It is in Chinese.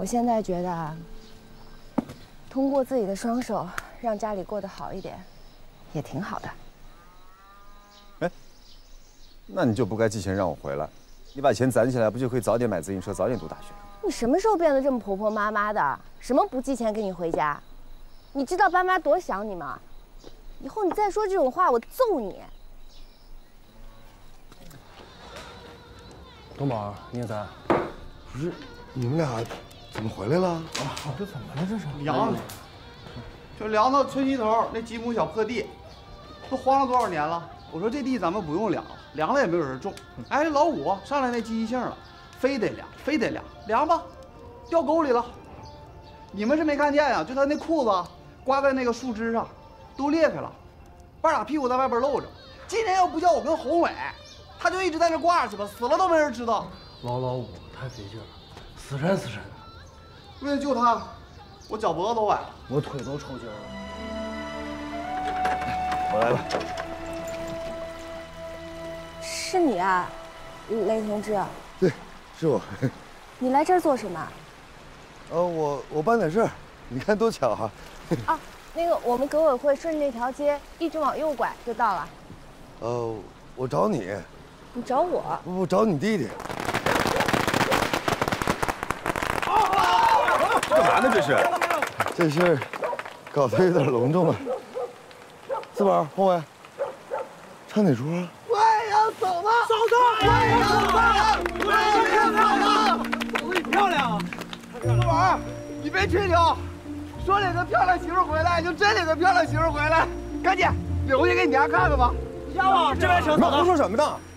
我现在觉得啊，通过自己的双手让家里过得好一点，也挺好的。 哎，那你就不该寄钱让我回来，你把钱攒起来，不就可以早点买自行车，早点读大学？ 你什么时候变得这么婆婆妈妈的？什么不寄钱给你回家？你知道爸妈多想你吗？以后你再说这种话，我揍你！ 东宝，聂三， 不是你们俩怎么回来了？啊， 这怎么了？这是凉，就凉到村西头那几亩小破地，都荒了多少年了？我说这地咱们不用凉了，凉了也没有人种。哎，老五上来那积极性了，非得凉，非得凉，凉吧，掉沟里了。你们是没看见呀？就他那裤子挂在那个树枝上，都裂开了，半拉屁股在外边露着。今年要不叫我跟宏伟，他就一直在那挂着去吧，死了都没人知道。 老五太费劲了，死沉死沉的。 为了救他，我脚脖子都崴了， 我腿都抽筋了。 我来了。 是你啊，雷同志。 对，是我。 你来这儿做什么？ 我办点事儿，你看多巧哈。 啊，那个我们革委会顺着那条街一直往右拐就到了。 我找你。 你找我？ 不，找你弟弟。 干嘛呢？这是？ 这事儿搞得有点隆重了。四宝、宏伟，唱哪出啊？ 我也要走了，嫂子，我也要走了，我也要走了。嫂子你漂亮啊！四宝，你别吹牛，说领个漂亮媳妇回来，就真领个漂亮媳妇回来。赶紧领回去给你娘看看吧。 丫啊，这边请嫂子。 胡说什么呢？